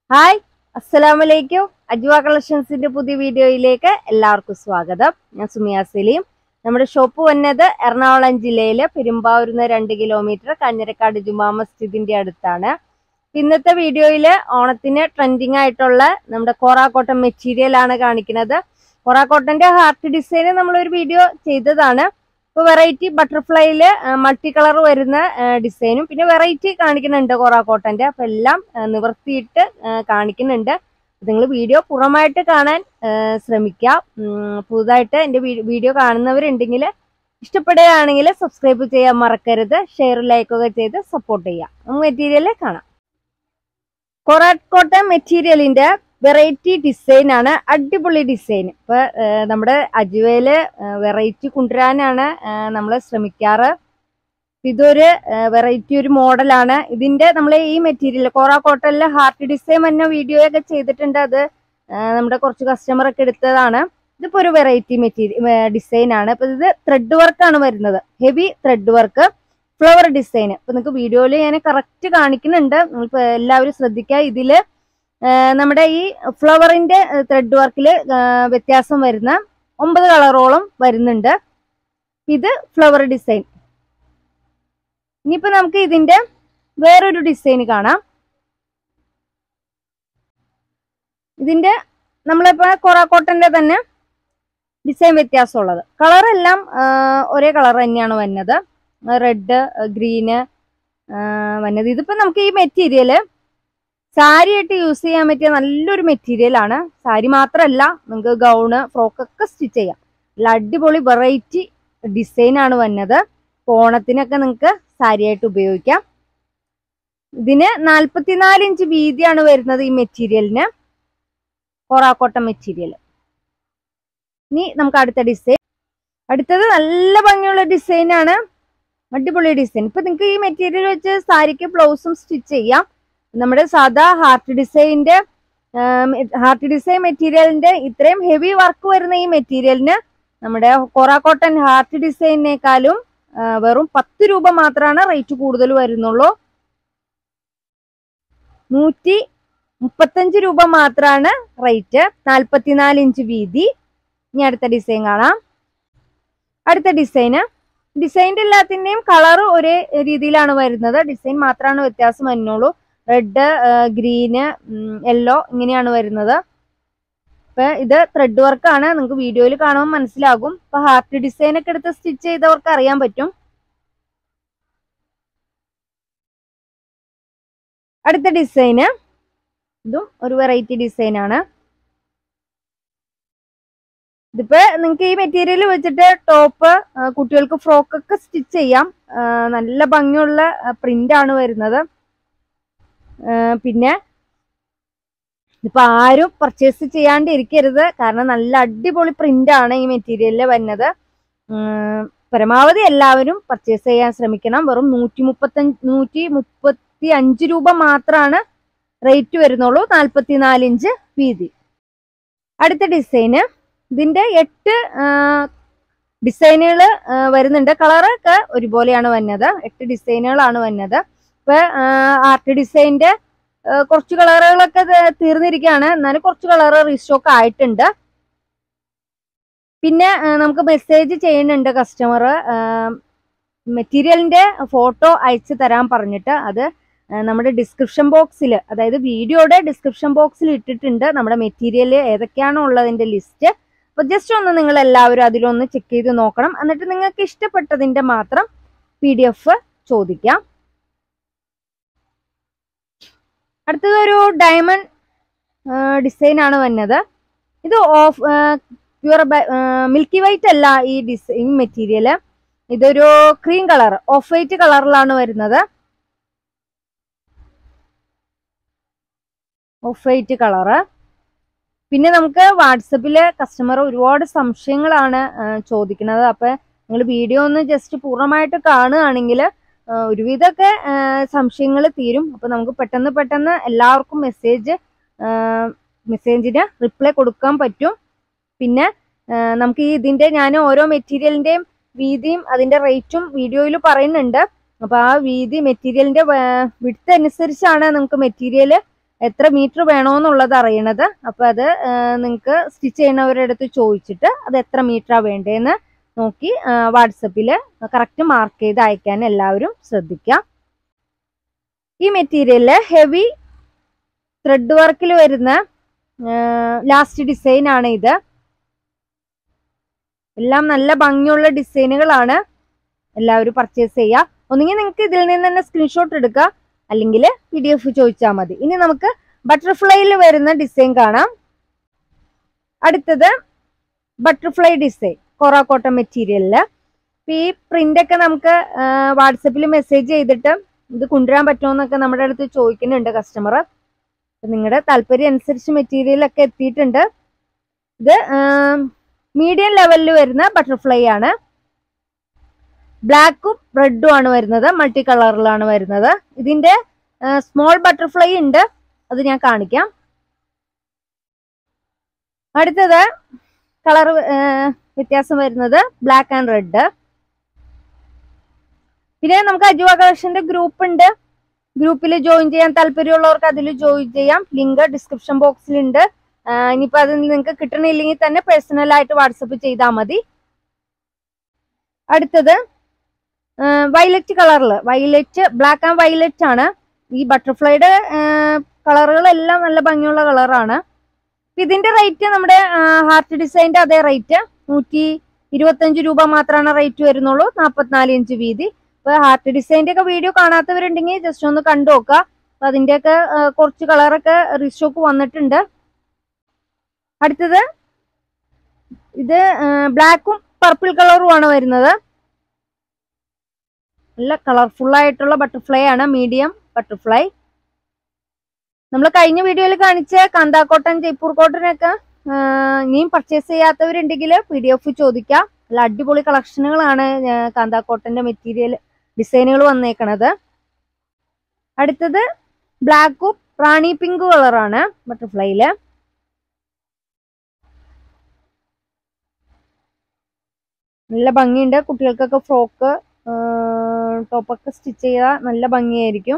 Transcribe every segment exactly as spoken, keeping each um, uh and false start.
Hi, അസ്സലാമു അലൈക്കും. അജ്വ കളക്ഷൻസിന്റെ പുതിയ വീഡിയോയിലേക്ക് എല്ലാവർക്കും സ്വാഗതം. ഞാൻ സുമിയ സലീം. നമ്മുടെ ഷോപ്പ് വന്നത് എറണാകുളം ജില്ലയിലെ പെരുമ്പാവൂരിന്ന് രണ്ട് കിലോമീറ്റർ കാഞ്ഞിരക്കാട് ജുമാ മസ്ജിദിന്റെ അടുത്താണ്. ഇന്നത്തെ വീഡിയോയില് ഓണത്തിന് ട്രെൻഡിങ് ആയിട്ടുള്ള നമ്മുടെ കോറ കോട്ടൺ മെറ്റീരിയൽ ആണ് കാണിക്കുന്നത്. കോറ കോട്ടന്റെ ഹാർട്ട് ഡിസൈൻ നമ്മളൊരു വീഡിയോ ചെയ്തതാണ്. ഇപ്പൊ വെറൈറ്റി ബട്ടർഫ്ലൈയില് മൾട്ടി കളർ വരുന്ന ഡിസൈനും പിന്നെ വെറൈറ്റി കാണിക്കുന്നുണ്ട് കോറ കോട്ടന്റെ. അപ്പൊ എല്ലാം നിവർത്തിയിട്ട് കാണിക്കുന്നുണ്ട്. നിങ്ങൾ വീഡിയോ പൂർണ്ണമായിട്ട് കാണാൻ ശ്രമിക്കാം. പുതുതായിട്ട് എന്റെ വീഡിയോ കാണുന്നവരുണ്ടെങ്കിൽ ഇഷ്ടപ്പെടുകയാണെങ്കിൽ സബ്സ്ക്രൈബ് ചെയ്യാൻ മറക്കരുത്. ഷെയർ ലൈക്കൊക്കെ ചെയ്ത് സപ്പോർട്ട് ചെയ്യാം. നമുക്ക് മെറ്റീരിയൽ കാണാം. കോറ കോട്ടൺ മെറ്റീരിയലിന്റെ വെറൈറ്റി ഡിസൈൻ ആണ്, അടിപൊളി ഡിസൈൻ. ഇപ്പൊ നമ്മുടെ അജ്വയില് വെറൈറ്റി കൊണ്ടുവരാനാണ് നമ്മൾ ശ്രമിക്കാറ്. ഇതൊരു വെറൈറ്റി ഒരു മോഡലാണ്. ഇതിന്റെ നമ്മൾ ഈ മെറ്റീരിയൽ കോറ കോട്ടണിലെ ഹാർട്ട് ഡിസൈൻ തന്നെ വീഡിയോ ഒക്കെ ചെയ്തിട്ടുണ്ട്. അത് നമ്മുടെ കുറച്ച് കസ്റ്റമർ ഒക്കെ എടുത്തതാണ്. ഇതിപ്പോ ഒരു വെറൈറ്റി മെറ്റീരിയൽ ഡിസൈൻ ആണ്. ഇപ്പൊ ഇത് ത്രെഡ് വർക്ക് ആണ് വരുന്നത്, heavy thread work, flower design. ഇപ്പൊ നിങ്ങൾക്ക് വീഡിയോയിൽ ഞാൻ കറക്റ്റ് കാണിക്കുന്നുണ്ട്. നിങ്ങളിപ്പോ എല്ലാവരും ശ്രദ്ധിക്കുക. ഇതില് നമ്മുടെ ഈ ഫ്ലവറിന്റെ ത്രെഡ് വർക്കില് വ്യത്യാസം വരുന്ന ഒമ്പത് കളറോളം വരുന്നുണ്ട്. ഇത് ഫ്ലവർ ഡിസൈൻ. ഇനിയിപ്പോ നമുക്ക് ഇതിന്റെ വേറൊരു ഡിസൈൻ കാണാം. ഇതിന്റെ നമ്മളിപ്പോ കോറ കോട്ടന്റെ തന്നെ ഡിസൈൻ വ്യത്യാസമുള്ളത്. കളറെല്ലാം ഒരേ കളർ തന്നെയാണ് വന്നത്, റെഡ് ഗ്രീന് വന്നത്. ഇതിപ്പോ നമുക്ക് ഈ മെറ്റീരിയല് സാരി ആയിട്ട് യൂസ് ചെയ്യാൻ പറ്റിയ നല്ലൊരു മെറ്റീരിയൽ ആണ്. സാരി മാത്രമല്ല, നിങ്ങൾക്ക് ഗൗണ് ഫ്രോക്കൊക്കെ സ്റ്റിച്ച് ചെയ്യാം. നല്ല അടിപൊളി വെറൈറ്റി ഡിസൈൻ ആണ് വന്നത്. ഓണത്തിനൊക്കെ നിങ്ങൾക്ക് സാരി ആയിട്ട് ഉപയോഗിക്കാം. ഇതിന് നാൽപ്പത്തിനാല് ഇഞ്ച് വീതിയാണ് വരുന്നത് ഈ മെറ്റീരിയലിന്, കോറ കോട്ടൺ മെറ്റീരിയൽ. ഇനി നമുക്ക് അടുത്ത ഡിസൈൻ. അടുത്തത് നല്ല ഭംഗിയുള്ള ഡിസൈൻ ആണ്, അടിപൊളി ഡിസൈൻ. ഇപ്പൊ നിങ്ങൾക്ക് ഈ മെറ്റീരിയൽ വെച്ച് സാരിക്ക് ബ്ലൗസും സ്റ്റിച്ച് ചെയ്യാം. നമ്മുടെ സാധാ ഹാർട്ട് ഡിസൈനിന്റെ ഹാർട്ട് ഡിസൈൻ മെറ്റീരിയലിന്റെ ഇത്രയും ഹെവി വർക്ക് വരുന്ന ഈ മെറ്റീരിയലിന് നമ്മുടെ കോറ കോട്ടൺ ഹാർട്ട് ഡിസൈനിനേക്കാളും വെറും പത്ത് രൂപ മാത്രമാണ് റേറ്റ് കൂടുതൽ വരുന്നുള്ളൂ. നൂറ്റി മുപ്പത്തഞ്ച് രൂപ മാത്രമാണ് റേറ്റ്. നാൽപ്പത്തിനാല് ഇഞ്ച് വീതി. ഇനി അടുത്ത ഡിസൈൻ കാണാം. അടുത്ത ഡിസൈന് ഡിസൈൻ്റെ എല്ലാത്തിൻ്റെയും കളർ ഒരേ രീതിയിലാണ് വരുന്നത്. ഡിസൈൻ മാത്രമാണ് വ്യത്യാസം വരുന്നുള്ളൂ. റെഡ്, ഗ്രീന്, യെല്ലോ ഇങ്ങനെയാണ് വരുന്നത്. ഇപ്പൊ ഇത് ത്രെഡ് വർക്കാണ്. നിങ്ങൾക്ക് വീഡിയോയിൽ കാണുമ്പോൾ മനസ്സിലാകും. ഇപ്പൊ ഹാർട്ട് ഡിസൈൻ ഒക്കെ എടുത്ത് സ്റ്റിച്ച് ചെയ്തവർക്ക് അറിയാൻ പറ്റും. അടുത്ത ഡിസൈന് ഇതും ഒരു വെറൈറ്റി ഡിസൈൻ ആണ്. ഇതിപ്പോ നിങ്ങൾക്ക് ഈ മെറ്റീരിയൽ വെച്ചിട്ട് ടോപ്പ്, കുട്ടികൾക്ക് ഫ്രോക്കൊക്കെ സ്റ്റിച്ച് ചെയ്യാം. നല്ല ഭംഗിയുള്ള പ്രിന്റ് ആണ് വരുന്നത്. പിന്നെ ഇപ്പൊ ആരും പർച്ചേസ് ചെയ്യാണ്ട് ഇരിക്കരുത്, കാരണം നല്ല അടിപൊളി പ്രിന്റ് ആണ് ഈ മെറ്റീരിയലിൽ വരുന്നത്. പരമാവധി എല്ലാവരും പർച്ചേസ് ചെയ്യാൻ ശ്രമിക്കണം. വെറും നൂറ്റി മുപ്പത്തഞ്ച് നൂറ്റി മുപ്പത്തി അഞ്ച് രൂപ മാത്രമാണ് റേറ്റ് വരുന്നുള്ളൂ. നാൽപ്പത്തിനാല് ഇഞ്ച് വീതി. അടുത്ത ഡിസൈന് ഇതിന്റെ എട്ട് ഡിസൈനുകൾ വരുന്നുണ്ട്. കളറൊക്കെ ഒരുപോലെയാണ് വന്നത്. എട്ട് ഡിസൈനുകളാണ് വന്നത്. ഇപ്പൊ ആർട്ട് ഡിസൈനിന്റെ കുറച്ച് കളറുകളൊക്കെ തീർന്നിരിക്കുകയാണ്, എന്നാലും കുറച്ച് കളർ റീസ്റ്റോക്ക് ആയിട്ടുണ്ട്. പിന്നെ നമുക്ക് മെസ്സേജ് ചെയ്യുന്നുണ്ട് കസ്റ്റമർ, മെറ്റീരിയലിന്റെ ഫോട്ടോ അയച്ചു തരാൻ പറഞ്ഞിട്ട്. അത് നമ്മുടെ ഡിസ്ക്രിപ്ഷൻ ബോക്സിൽ, അതായത് വീഡിയോയുടെ ഡിസ്ക്രിപ്ഷൻ ബോക്സിൽ ഇട്ടിട്ടുണ്ട് നമ്മുടെ മെറ്റീരിയൽ ഏതൊക്കെയാണോ ഉള്ളതിന്റെ ലിസ്റ്റ്. അപ്പൊ ജസ്റ്റ് ഒന്ന് നിങ്ങൾ എല്ലാവരും അതിലൊന്ന് ചെക്ക് ചെയ്ത് നോക്കണം. എന്നിട്ട് നിങ്ങൾക്ക് ഇഷ്ടപ്പെട്ടതിന്റെ മാത്രം പി ഡി എഫ് ചോദിക്കാം. അടുത്തതൊരു ഡയമണ്ട് ഡിസൈൻ ആണ് വന്നത്. ഇത് ഓഫ് പ്യുവർ മിൽക്കി വൈറ്റ് അല്ല ഈ ഡിസൈൻ മെറ്റീരിയല്. ഇതൊരു ക്രീം കളർ, ഓഫ് വൈറ്റ് കളറിലാണ് വരുന്നത്. Off white colour. പിന്നെ നമുക്ക് വാട്സപ്പില് കസ്റ്റമർ ഒരുപാട് സംശയങ്ങളാണ് ചോദിക്കുന്നത്. അപ്പൊ നിങ്ങൾ വീഡിയോ ഒന്ന് ജസ്റ്റ് പൂർണ്ണമായിട്ട് കാണുകയാണെങ്കിൽ ഒരുവിധമൊക്കെ സംശയങ്ങൾ തീരും. അപ്പൊ നമുക്ക് പെട്ടെന്ന് പെട്ടെന്ന് എല്ലാവർക്കും മെസ്സേജ് മെസ്സേജിന് റിപ്ലൈ കൊടുക്കാൻ പറ്റും. പിന്നെ നമുക്ക് ഈ ഇതിന്റെ ഞാൻ ഓരോ മെറ്റീരിയലിന്റെയും വീതിയും അതിന്റെ റേറ്റും വീഡിയോയിൽ പറയുന്നുണ്ട്. അപ്പൊ ആ വീതി മെറ്റീരിയലിന്റെ വിഡ്ത്ത് അനുസരിച്ചാണ് നമുക്ക് മെറ്റീരിയൽ എത്ര മീറ്റർ വേണമെന്നുള്ളത് അറിയണത്. അപ്പൊ അത് നിങ്ങൾക്ക് സ്റ്റിച്ച് ചെയ്യുന്നവരുടെ അടുത്ത് ചോദിച്ചിട്ട് അത് എത്ര മീറ്ററാ വേണ്ടതെന്ന് നോക്കി വാട്സപ്പിൽ കറക്റ്റ് മാർക്ക് ചെയ്ത് അയക്കാൻ എല്ലാവരും ശ്രദ്ധിക്കാം. ഈ മെറ്റീരിയലില് ഹെവി ത്രെഡ് വർക്കിൽ വരുന്ന ലാസ്റ്റ് ഡിസൈൻ ആണ് ഇത്. എല്ലാം നല്ല ഭംഗിയുള്ള ഡിസൈനുകളാണ്. എല്ലാവരും പർച്ചേസ് ചെയ്യുക. ഒന്നുകിൽ നിങ്ങൾക്ക് ഇതിൽ നിന്ന് തന്നെ സ്ക്രീൻഷോട്ട് എടുക്കുക, അല്ലെങ്കിൽ പി ഡി എഫ് ചോദിച്ചാൽ മതി. ഇനി നമുക്ക് ബട്ടർഫ്ലൈയിൽ വരുന്ന ഡിസൈൻ കാണാം. അടുത്തത് ബട്ടർഫ്ലൈ ഡിസൈൻ കൊറ കോട്ടൺ മെറ്റീരിയലില്. ഈ പ്രിന്റ് ഒക്കെ നമുക്ക് വാട്സപ്പിൽ മെസ്സേജ് ചെയ്തിട്ട് ഇത് കൊണ്ടുവരാൻ പറ്റുമോ എന്നൊക്കെ നമ്മുടെ അടുത്ത് ചോദിക്കുന്നുണ്ട് കസ്റ്റമർ. നിങ്ങളുടെ താല്പര്യം അനുസരിച്ച് മെറ്റീരിയൽ ഒക്കെ എത്തിയിട്ടുണ്ട്. ഇത് മീഡിയം ലെവലിൽ വരുന്ന ബട്ടർഫ്ലൈ ആണ്. ബ്ലാക്കും റെഡും ആണ് വരുന്നത്, മൾട്ടി കളറിലാണ് വരുന്നത്. ഇതിന്റെ സ്മോൾ ബട്ടർഫ്ലൈ ഉണ്ട്, അത് ഞാൻ കാണിക്കാം. അടുത്തത് കളർ വ്യത്യാസം വരുന്നത് ബ്ലാക്ക് ആൻഡ് റെഡ്. പിന്നെ നമുക്ക് അജുവ കളക്ഷന്റെ ഗ്രൂപ്പ് ഉണ്ട്. ഗ്രൂപ്പിൽ ജോയിൻ ചെയ്യാൻ താല്പര്യമുള്ളവർക്ക് അതിൽ ജോയിൻ ചെയ്യാം. ലിങ്ക് ഡിസ്ക്രിപ്ഷൻ ബോക്സിലുണ്ട്. ഇനിയിപ്പോ അത് നിങ്ങൾക്ക് കിട്ടണില്ലെങ്കിൽ തന്നെ പേഴ്സണൽ ആയിട്ട് വാട്സപ്പ് ചെയ്താൽ മതി. അടുത്തത് വയലറ്റ് കളറിൽ, വയലറ്റ് ബ്ലാക്ക് ആൻഡ് വയലറ്റ് ആണ്. ഈ ബട്ടർഫ്ലൈയുടെ കളറുകളെല്ലാം നല്ല ഭംഗിയുള്ള കളറാണ്. ഇതിന്റെ റേറ്റ് നമ്മുടെ ഹാർട്ട് ഡിസൈൻ്റെ അതേ റേറ്റ് നൂറ്റി ഇരുപത്തഞ്ച് രൂപ മാത്രമാണ് റേറ്റ് വരുന്നുള്ളൂ. നാൽപ്പത്തിനാല് ഇഞ്ച് വീതി. ഇപ്പൊ ഹാർട്ട് ഡിസൈൻ്റെ ഒക്കെ വീഡിയോ കാണാത്തവരുണ്ടെങ്കിൽ ജസ്റ്റ് ഒന്ന് കണ്ടു നോക്കുക. അപ്പൊ അതിന്റെയൊക്കെ കുറച്ച് കളറൊക്കെ റീസ്റ്റോക്ക് വന്നിട്ടുണ്ട്. അടുത്തത് ഇത് ബ്ലാക്കും പർപ്പിൾ കളറും ആണ് വരുന്നത്. നല്ല കളർഫുൾ ആയിട്ടുള്ള ബട്ടർഫ്ലൈ ആണ്, മീഡിയം ബട്ടർഫ്ലൈ. നമ്മൾ കഴിഞ്ഞ വീഡിയോയിൽ കാണിച്ച കാന്താ കോട്ടൺ, ജയ്പൂർ കോട്ടൺ ഒക്കെ ഇനിയും പർച്ചേസ് ചെയ്യാത്തവരുണ്ടെങ്കിൽ പി ഡി എഫ് ചോദിക്കാം. നല്ല അടിപൊളി കളക്ഷനുകളാണ് കാന്താ കോട്ടന്റെ മെറ്റീരിയൽ ഡിസൈനുകൾ വന്നേക്കണത്. അടുത്തത് ബ്ലാക്കും റാണി പിങ്ക് കളറാണ് ബട്ടർഫ്ലൈയില്. നല്ല ഭംഗിയുണ്ട്. കുട്ടികൾക്കൊക്കെ ഫ്രോക്ക് ടോപ്പൊക്കെ സ്റ്റിച്ച് ചെയ്താൽ നല്ല ഭംഗിയായിരിക്കും.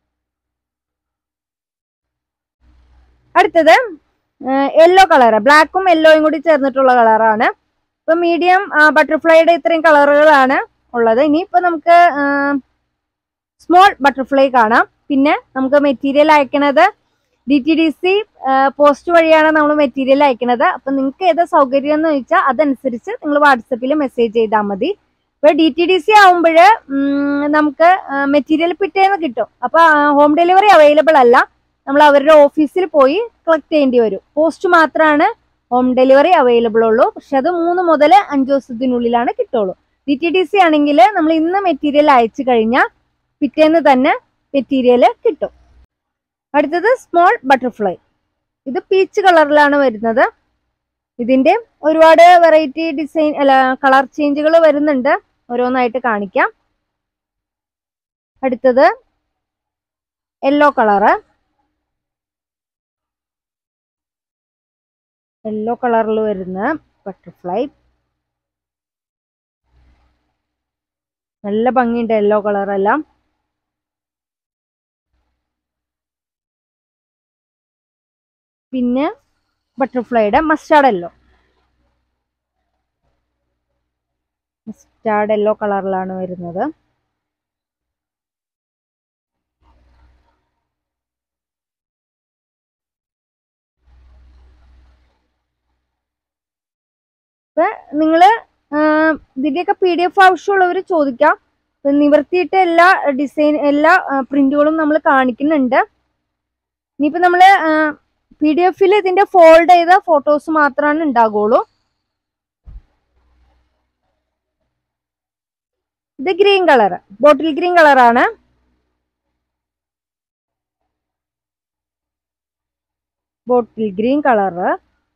അടുത്തത് യെല്ലോ കളറ്, ബ്ലാക്കും യെല്ലോയും കൂടി ചേർന്നിട്ടുള്ള കളറാണ്. ഇപ്പൊ മീഡിയം ബട്ടർഫ്ലൈയുടെ ഇത്രയും കളറുകളാണ് ഉള്ളത്. ഇനിയിപ്പോ നമുക്ക് സ്മോൾ ബട്ടർഫ്ലൈ കാണാം. പിന്നെ നമുക്ക് മെറ്റീരിയൽ അയക്കണത് D T D C post വഴിയാണ് നമ്മൾ മെറ്റീരിയൽ അയക്കണത്. അപ്പൊ നിങ്ങൾക്ക് ഏതാ സൗകര്യം എന്ന് ചോദിച്ചാൽ അതനുസരിച്ച് നിങ്ങൾ വാട്സപ്പിൽ മെസ്സേജ് ചെയ്താൽ മതി. ഇപ്പൊ ഡി ടി ഡി സി ആവുമ്പോൾ നമുക്ക് മെറ്റീരിയൽ പിറ്റേന്ന് കിട്ടും. അപ്പൊ ഹോം ഡെലിവറി അവൈലബിൾ അല്ല. നമ്മൾ അവരുടെ ഓഫീസിൽ പോയി കളക്ട് ചെയ്യേണ്ടി വരും. പോസ്റ്റ് മാത്രമാണ് ഹോം ഡെലിവറി അവൈലബിൾ ഉള്ളൂ. പക്ഷെ അത് മൂന്ന് മുതൽ അഞ്ച് ദിവസത്തിനുള്ളിലാണ് കിട്ടുള്ളൂ. ഡി ടി ഡി സി ആണെങ്കിൽ നമ്മൾ ഇന്ന് മെറ്റീരിയൽ അയച്ചു കഴിഞ്ഞാൽ പിറ്റേന്ന് തന്നെ മെറ്റീരിയൽ കിട്ടും. അടുത്തത് സ്മോൾ ബട്ടർഫ്ലൈ. ഇത് പീച്ച് കളറിലാണ് വരുന്നത്. ഇതിന്റെ ഒരുപാട് വെറൈറ്റി ഡിസൈൻ അല്ല കളർ ചേഞ്ചുകൾ വരുന്നുണ്ട്. ഓരോന്നായിട്ട് കാണിക്കാം. അടുത്തത് യെല്ലോ കളറ്, യെല്ലോ കളറിൽ വരുന്ന ബട്ടർഫ്ലൈ. നല്ല ഭംഗിയുണ്ട് യെല്ലോ കളറെല്ലാം. പിന്നെ ബട്ടർഫ്ലൈയുടെ മസ്റ്റാർഡ് യെല്ലോ, മസ്റ്റാർഡ് യെല്ലോ കളറിലാണ് വരുന്നത്. ഇപ്പൊ നിങ്ങള് ഇതിന്റെയൊക്കെ പി ഡി എഫ് ആവശ്യമുള്ളവർ ചോദിക്കാം. നിവർത്തിയിട്ട് എല്ലാ ഡിസൈൻ എല്ലാ പ്രിന്റുകളും നമ്മൾ കാണിക്കുന്നുണ്ട്. ഇനിയിപ്പോ നമ്മള് പി ഡി എഫിൽ ഇതിന്റെ ഫോൾഡ് ചെയ്ത ഫോട്ടോസ് മാത്രമാണ് ഉണ്ടാകുള്ളൂ. ഇത് ഗ്രീൻ കളർ, ബോട്ടിൽ ഗ്രീൻ കളറാണ്. Bottle green colour.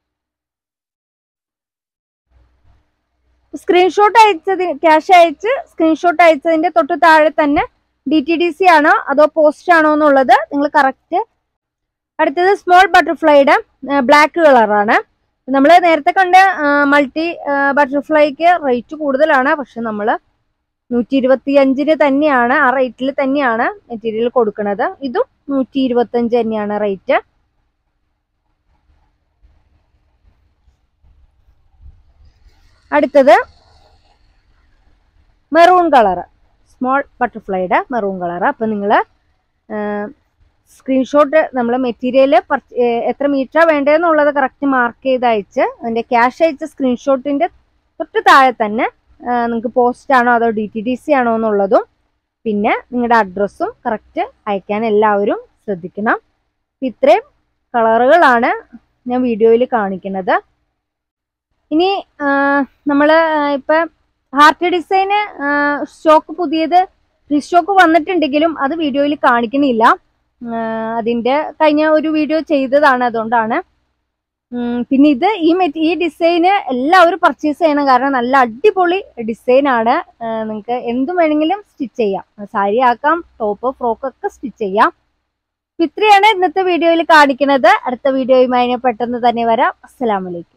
സ്ക്രീൻഷോട്ട് അയച്ചതിന് ക്യാഷ് അയച്ച് സ്ക്രീൻഷോട്ട് അയച്ചതിന്റെ തൊട്ട് താഴെ തന്നെ ഡി ടി ഡി സി ആണോ അതോ പോസ്റ്റ് ആണോ എന്നുള്ളത് നിങ്ങൾ കറക്റ്റ്. അടുത്തത് സ്മോൾ ബട്ടർഫ്ലൈയുടെ ബ്ലാക്ക് കളറാണ്. നമ്മൾ നേരത്തെ കണ്ട മൾട്ടി ബട്ടർഫ്ലൈക്ക് റേറ്റ് കൂടുതലാണ്. പക്ഷെ നമ്മൾ നൂറ്റി ഇരുപത്തി അഞ്ചിന് തന്നെയാണ്, ആ റേറ്റിൽ തന്നെയാണ് മെറ്റീരിയൽ കൊടുക്കുന്നത്. ഇതും നൂറ്റി ഇരുപത്തി അഞ്ച് തന്നെയാണ് റേറ്റ്. അടുത്തത് മെറൂൺ കളറ്, സ്മോൾ ബട്ടർഫ്ലൈയുടെ മെറൂൺ കളറ്. അപ്പം നിങ്ങൾ സ്ക്രീൻഷോട്ട് നമ്മൾ മെറ്റീരിയൽ എത്ര മീറ്ററാണ് വേണ്ടതെന്നുള്ളത് കറക്റ്റ് മാർക്ക് ചെയ്ത് അയച്ച് അതിൻ്റെ ക്യാഷ് അയച്ച സ്ക്രീൻഷോട്ടിൻ്റെ തൊട്ട് താഴെ തന്നെ നിങ്ങൾക്ക് പോസ്റ്റ് ആണോ അതോ ഡി ടി ഡി സി ആണോ എന്നുള്ളതും പിന്നെ നിങ്ങളുടെ അഡ്രസ്സും കറക്റ്റ് അയക്കാൻ എല്ലാവരും ശ്രദ്ധിക്കണം. ഇത്രയും കളറുകളാണ് ഞാൻ വീഡിയോയിൽ കാണിക്കുന്നത്. ഇനി നമ്മൾ ഇപ്പം ഹാർട്ട് ഡിസൈന് സ്റ്റോക്ക് പുതിയത് റീസ്റ്റോക്ക് വന്നിട്ടുണ്ടെങ്കിലും അത് വീഡിയോയിൽ കാണിക്കണില്ല. അതിൻ്റെ കഴിഞ്ഞ ഒരു വീഡിയോ ചെയ്തതാണ്, അതുകൊണ്ടാണ്. പിന്നെ ഇത് ഈ മെറ്റീ ഈ ഡിസൈന് എല്ലാവരും പർച്ചേസ് ചെയ്യണം, കാരണം നല്ല അടിപൊളി ഡിസൈനാണ്. നിങ്ങൾക്ക് എന്തും വേണമെങ്കിലും സ്റ്റിച്ച് ചെയ്യാം, സാരി ആക്കാം, ടോപ്പ് ഫ്രോക്ക് ഒക്കെ സ്റ്റിച്ച് ചെയ്യാം. ഇത്രയാണ് ഇന്നത്തെ വീഡിയോയിൽ കാണിക്കുന്നത്. അടുത്ത വീഡിയോയുമായി പെട്ടെന്ന് തന്നെ വരാം. അസ്സലാമു അലൈക്കും.